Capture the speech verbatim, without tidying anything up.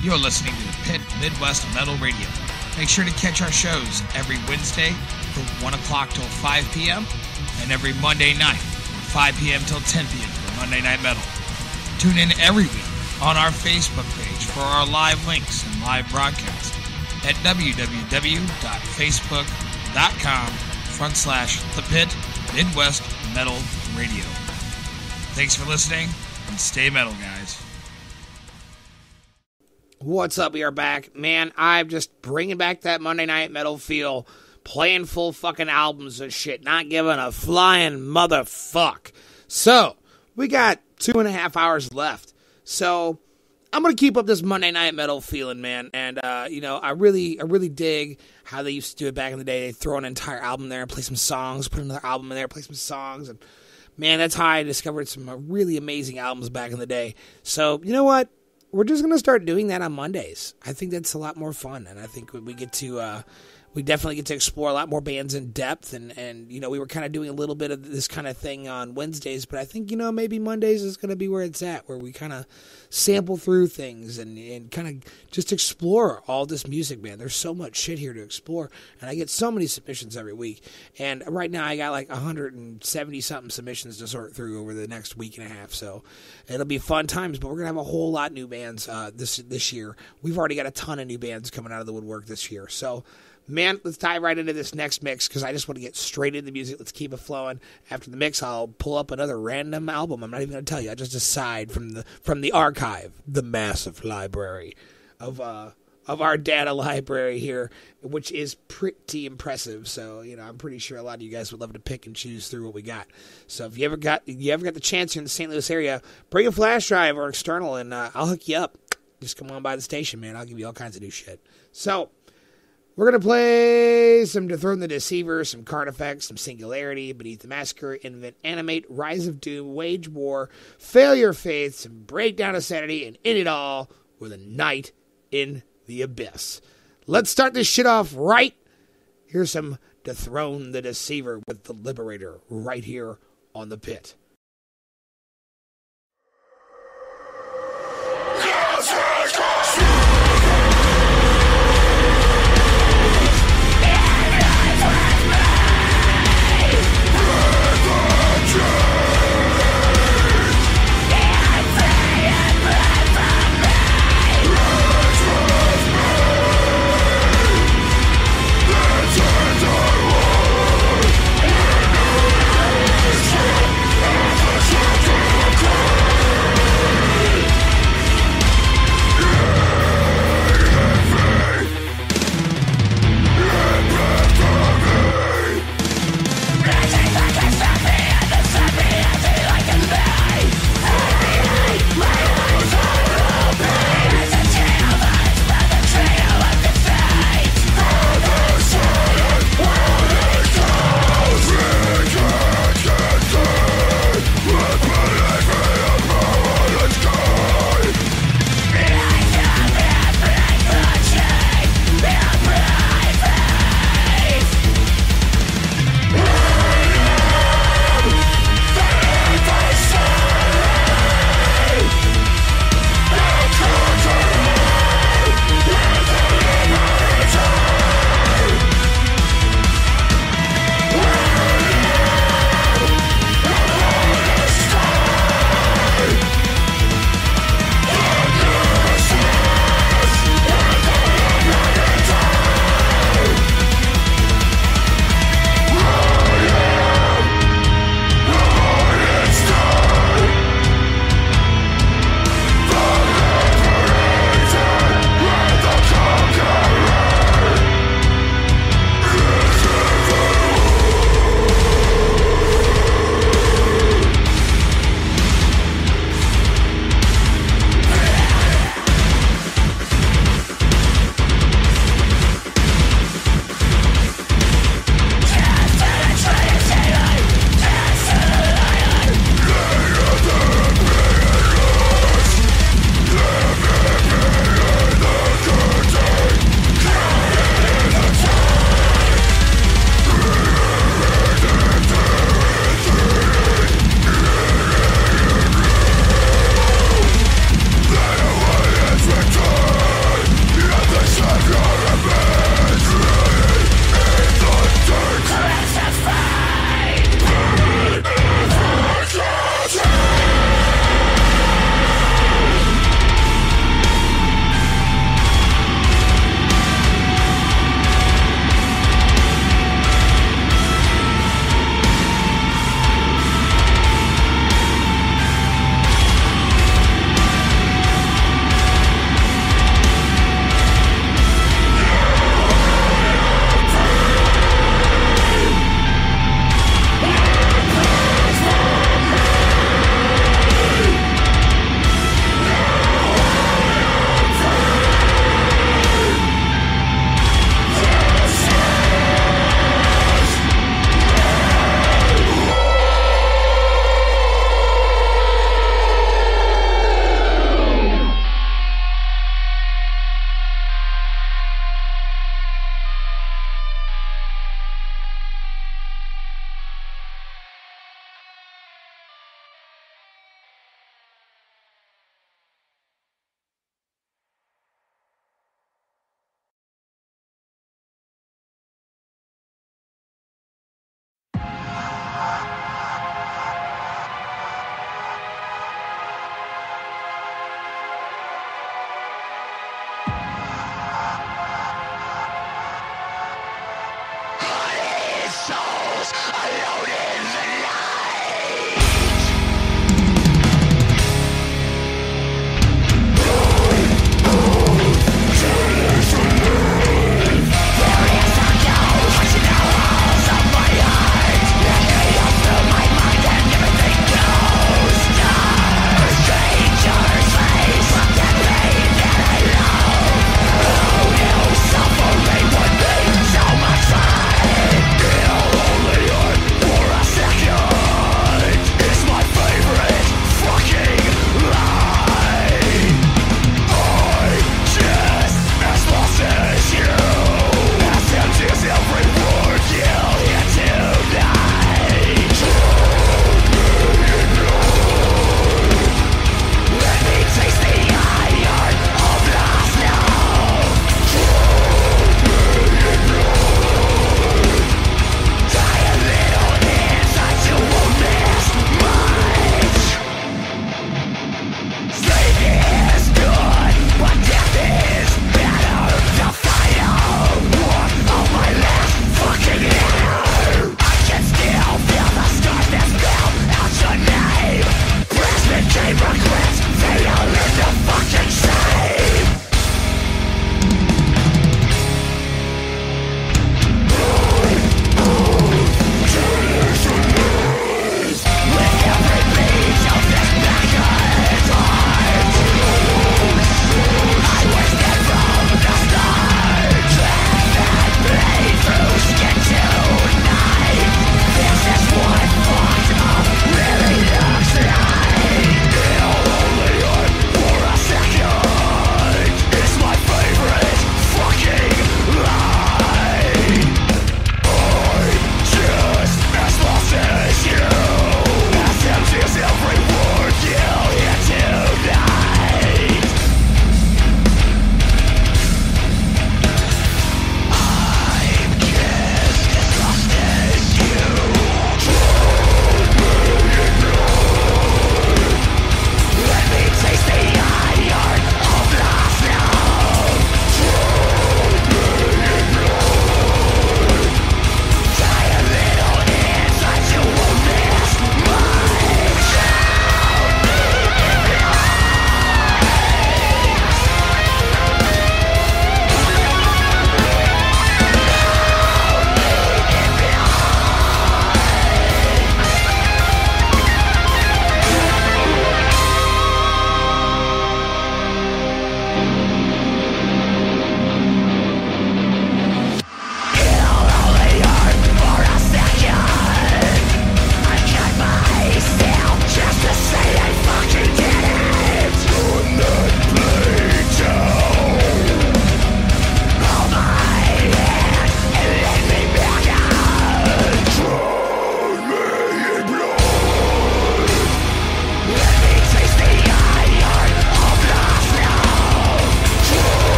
You're listening to the Pit Midwest Metal Radio. Make sure to catch our shows every Wednesday from one o'clock till five p.m. and every Monday night from five p.m. till ten p.m. for Monday Night Metal. Tune in every week on our Facebook page for our live links and live broadcast at www.facebook.com front slash the Pit Midwest Metal Radio. Thanks for listening and stay metal, guys. What's up? We are back. Man, I'm just bringing back that Monday Night Metal feel, playing full fucking albums and shit, not giving a flying motherfuck. So, we got two and a half hours left. So, I'm going to keep up this Monday Night Metal feeling, man. And, uh, you know, I really I really dig how they used to do it back in the day. They'd throw an entire album there and play some songs, put another album in there, play some songs. And, man, that's how I discovered some really amazing albums back in the day. So, you know what? We're just going to start doing that on Mondays. I think that's a lot more fun. And I think we get to... Uh, We definitely get to explore a lot more bands in depth, and, and you know, we were kind of doing a little bit of this kind of thing on Wednesdays, but I think, you know, maybe Mondays is going to be where it's at, where we kind of sample through things and, and kind of just explore all this music, man. There's so much shit here to explore, and I get so many submissions every week, and right now I got like one hundred seventy-something submissions to sort through over the next week and a half, so it'll be fun times, but we're going to have a whole lot of new bands uh, this, this year. We've already got a ton of new bands coming out of the woodwork this year, so... Man, let's dive right into this next mix, because I just want to get straight into the music. Let's keep it flowing. After the mix, I'll pull up another random album. I'm not even going to tell you. I just decide from the from the archive, the massive library of uh of our data library here, which is pretty impressive. So, you know, I'm pretty sure a lot of you guys would love to pick and choose through what we got. So if you ever got you ever got the chance here in the Saint Louis area, bring a flash drive or external, and uh, I'll hook you up. Just come on by the station, man. I'll give you all kinds of new shit. So... we're going to play some Dethrone the Deceiver, some Carnifex, some Singularity, Beneath the Massacre, Invent Animate, Rise of Doom, Wage War, Failure Faith, some Breakdown of Sanity, and in it all with a Night in the Abyss. Let's start this shit off right. Here's some Dethrone the Deceiver with the Liberator right here on the Pit.